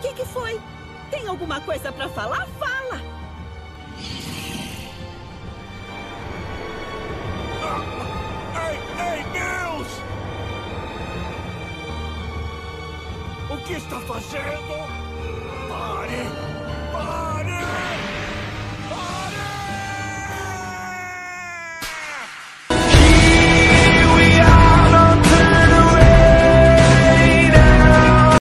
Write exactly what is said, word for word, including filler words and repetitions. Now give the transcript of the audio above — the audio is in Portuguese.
que que foi? Tem alguma coisa pra falar? Fala! Ah, ei, ei, Deus! O que está fazendo? Pare! Pare!